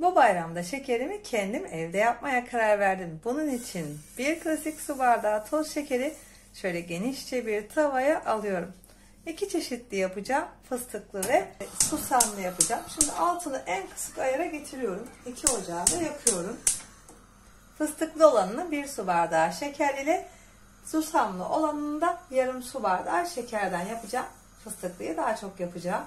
Bu bayramda şekerimi kendim evde yapmaya karar verdim. Bunun için bir klasik su bardağı toz şekeri şöyle genişçe bir tavaya alıyorum. İki çeşitli yapacağım. Fıstıklı ve susamlı yapacağım. Şimdi altını en kısık ayara getiriyorum. 2 ocağı da yakıyorum. Fıstıklı olanını 1 su bardağı şeker ile, susamlı olanını da yarım su bardağı şekerden yapacağım. Fıstıklıyı daha çok yapacağım.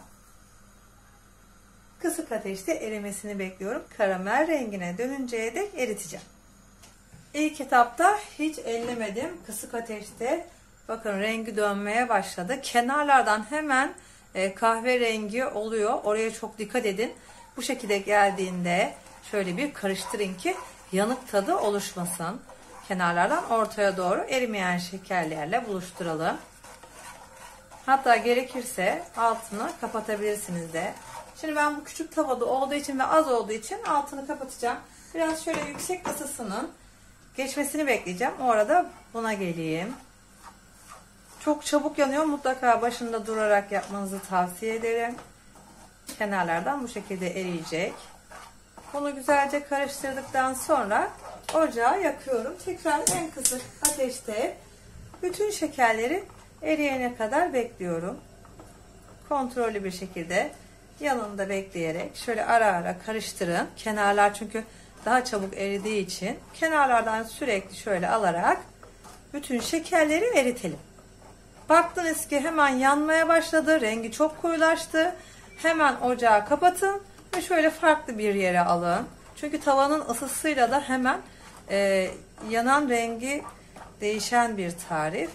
Kısık ateşte erimesini bekliyorum. Karamel rengine dönünceye dek eriteceğim. İlk etapta hiç ellemedim. Kısık ateşte bakın rengi dönmeye başladı. Kenarlardan hemen kahverengi oluyor. Oraya çok dikkat edin. Bu şekilde geldiğinde şöyle bir karıştırın ki yanık tadı oluşmasın. Kenarlardan ortaya doğru erimeyen şekerlerle buluşturalım. Hatta gerekirse altını kapatabilirsiniz de. Şimdi ben bu küçük tavada olduğu için ve az olduğu için altını kapatacağım. Biraz şöyle yüksek ısısının geçmesini bekleyeceğim. O arada buna geleyim. Çok çabuk yanıyor. Mutlaka başında durarak yapmanızı tavsiye ederim. Kenarlardan bu şekilde eriyecek. Bunu güzelce karıştırdıktan sonra ocağı yakıyorum. Tekrar en kısık ateşte bütün şekerleri eriyene kadar bekliyorum. Kontrollü bir şekilde yanında bekleyerek şöyle ara ara karıştırın. Kenarlar çünkü daha çabuk eridiği için kenarlardan sürekli şöyle alarak bütün şekerleri eritelim. Baktınız ki hemen yanmaya başladı. Rengi çok koyulaştı. Hemen ocağı kapatın ve şöyle farklı bir yere alın. Çünkü tavanın ısısıyla da hemen yanan rengi değişen bir tarif.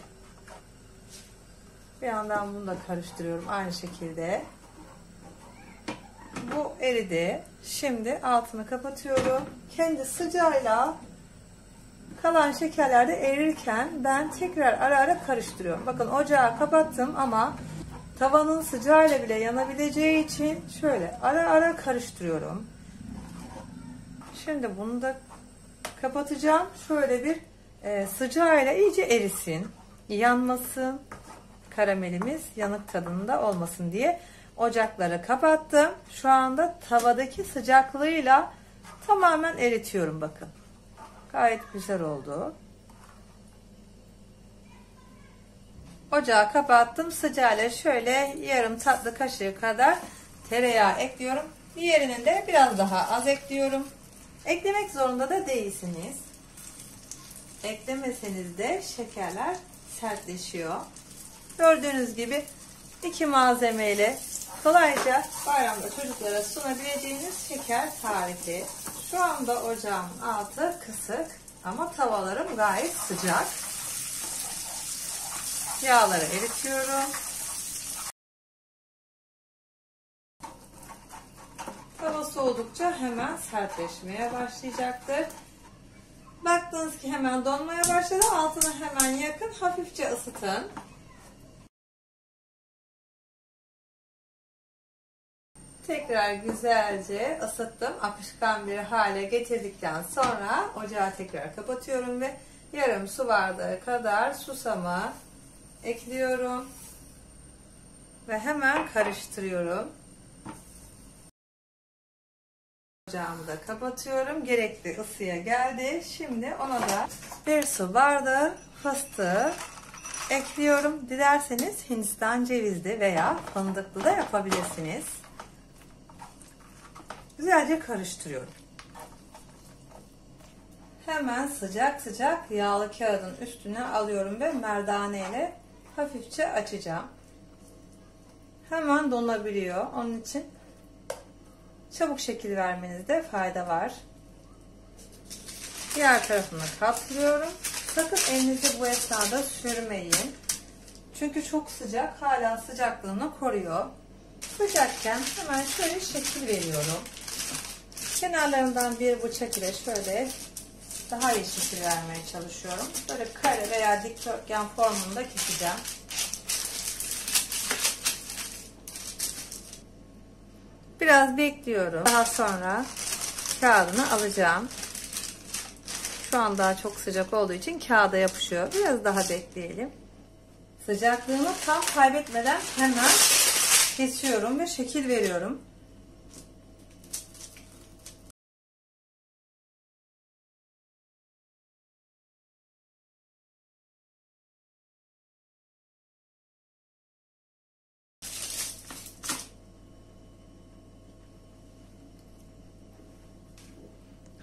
Bir yandan bunu da karıştırıyorum aynı şekilde. Bu eridi. Şimdi altını kapatıyorum. Kendi sıcağıyla kalan şekerler de erirken ben tekrar ara ara karıştırıyorum. Bakın ocağı kapattım ama tavanın sıcağıyla bile yanabileceği için şöyle ara ara karıştırıyorum. Şimdi bunu da kapatacağım. Şöyle bir sıcağıyla iyice erisin. Yanmasın. Karamelimiz yanık tadında olmasın diye ocakları kapattım. Şu anda tavadaki sıcaklığıyla tamamen eritiyorum bakın. Gayet güzel oldu. Ocağı kapattım. Sıcağıyla şöyle yarım tatlı kaşığı kadar tereyağı ekliyorum. Diğerinin de biraz daha az ekliyorum. Eklemek zorunda da değilsiniz. Eklemeseniz de şekerler sertleşiyor. Gördüğünüz gibi iki malzemeyle kolayca bayramda çocuklara sunabileceğiniz şeker tarifi. Şu anda ocağın altı kısık ama tavalarım gayet sıcak. Yağları eritiyorum. Tava soğudukça hemen sertleşmeye başlayacaktır. Baktınız ki hemen donmaya başladı. Altını hemen yakın, hafifçe ısıtın. Tekrar güzelce ısıttım. Akışkan bir hale getirdikten sonra ocağı tekrar kapatıyorum ve yarım su bardağı kadar susamı ekliyorum. Ve hemen karıştırıyorum. Ocağımı da kapatıyorum. Gerekli ısıya geldi. Şimdi ona da bir su bardağı fıstığı ekliyorum. Dilerseniz Hindistan cevizli veya fındıklı da yapabilirsiniz. Güzelce karıştırıyorum. Hemen sıcak sıcak yağlı kağıdın üstüne alıyorum ve merdane ile hafifçe açacağım. Hemen donabiliyor. Onun için çabuk şekil vermenizde fayda var. Diğer tarafını katlıyorum. Sakın elinizi bu esnada sürmeyin. Çünkü çok sıcak. Hala sıcaklığını koruyor. Sıcakken hemen şöyle şekil veriyorum. Kenarlarından bir bıçak ile şöyle daha iyi şekil vermeye çalışıyorum. Böyle kare veya dikdörtgen formunda keseceğim. Biraz bekliyorum. Daha sonra kağıdını alacağım. Şu an daha çok sıcak olduğu için kağıda yapışıyor. Biraz daha bekleyelim. Sıcaklığını tam kaybetmeden hemen kesiyorum ve şekil veriyorum.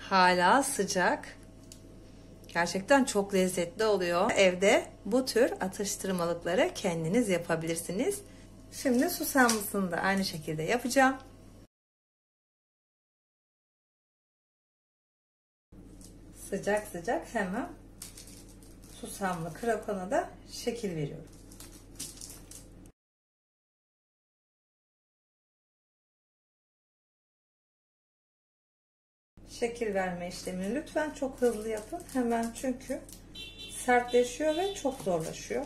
Hala sıcak. Gerçekten çok lezzetli oluyor. Evde bu tür atıştırmalıkları kendiniz yapabilirsiniz. Şimdi susamlısını da aynı şekilde yapacağım. Sıcak sıcak hemen susamlı krakona da şekil veriyorum. Şekil verme işlemini lütfen çok hızlı yapın. Hemen çünkü sertleşiyor ve çok zorlaşıyor.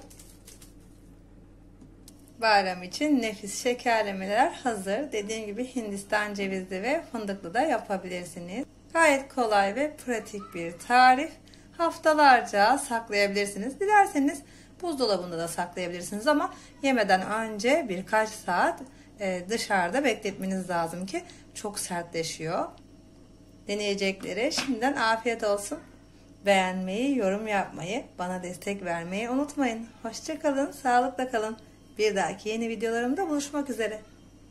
Bayram için nefis şekerlemeler hazır. Dediğim gibi Hindistan cevizli ve fındıklı da yapabilirsiniz. Gayet kolay ve pratik bir tarif. Haftalarca saklayabilirsiniz. Dilerseniz buzdolabında da saklayabilirsiniz ama yemeden önce birkaç saat dışarıda bekletmeniz lazım ki çok sertleşiyor. Deneyeceklere şimdiden afiyet olsun. Beğenmeyi, yorum yapmayı, bana destek vermeyi unutmayın. Hoşça kalın, sağlıkla kalın. Bir dahaki yeni videolarımda buluşmak üzere.